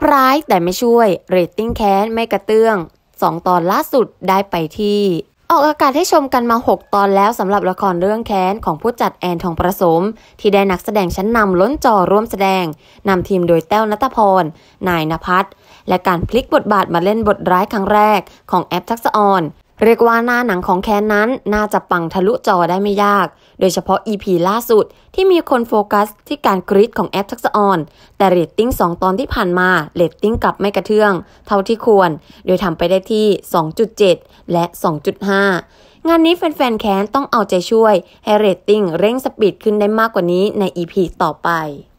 ร้ายแต่ไม่ช่วยเรตติ้งแค้นไม่กระเตื้อง2 ตอนล่าสุดได้ไปที่ออกอากาศให้ชมกันมา6 ตอนแล้วสำหรับละครเรื่องแค้นของผู้จัดแอนทองประสมที่ได้นักแสดงชั้นนำล้นจอร่วมแสดงนำทีมโดยแต้วณัฐพรนายณภัทรและการพลิกบทบาทมาเล่นบทร้ายครั้งแรกของแอปทักษะออนเรียกว่าหน้าหนังของแค้นนั้นน่าจะปังทะลุจอได้ไม่ยากโดยเฉพาะ EP ล่าสุดที่มีคนโฟกัสที่การกรี๊ดของแอปทักษะออนแต่เรตติ้ง2 ตอนที่ผ่านมาเรตติ้งกลับไม่กระเทืองเท่าที่ควรโดยทำไปได้ที่ 2.7 และ 2.5 งานนี้แฟนๆแค้นต้องเอาใจช่วยให้เรตติ้งเร่งสปีดขึ้นได้มากกว่านี้ใน EP ต่อไป